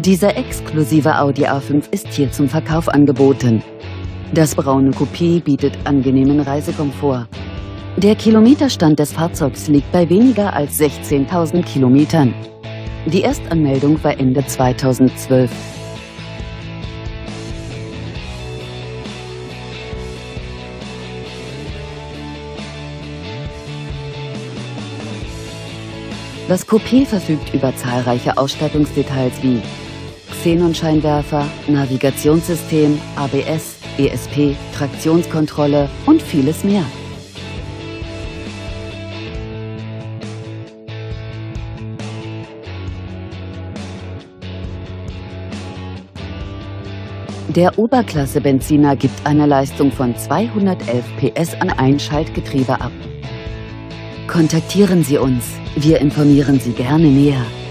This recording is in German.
Dieser exklusive Audi A5 ist hier zum Verkauf angeboten. Das braune Coupé bietet angenehmen Reisekomfort. Der Kilometerstand des Fahrzeugs liegt bei weniger als 16.000 Kilometern. Die Erstanmeldung war Ende 2012. Das Coupé verfügt über zahlreiche Ausstattungsdetails wie Xenonscheinwerfer, Navigationssystem, ABS, ESP, Traktionskontrolle und vieles mehr. Der Oberklasse-Benziner gibt eine Leistung von 211 PS an ein Schaltgetriebe ab. Kontaktieren Sie uns, wir informieren Sie gerne näher.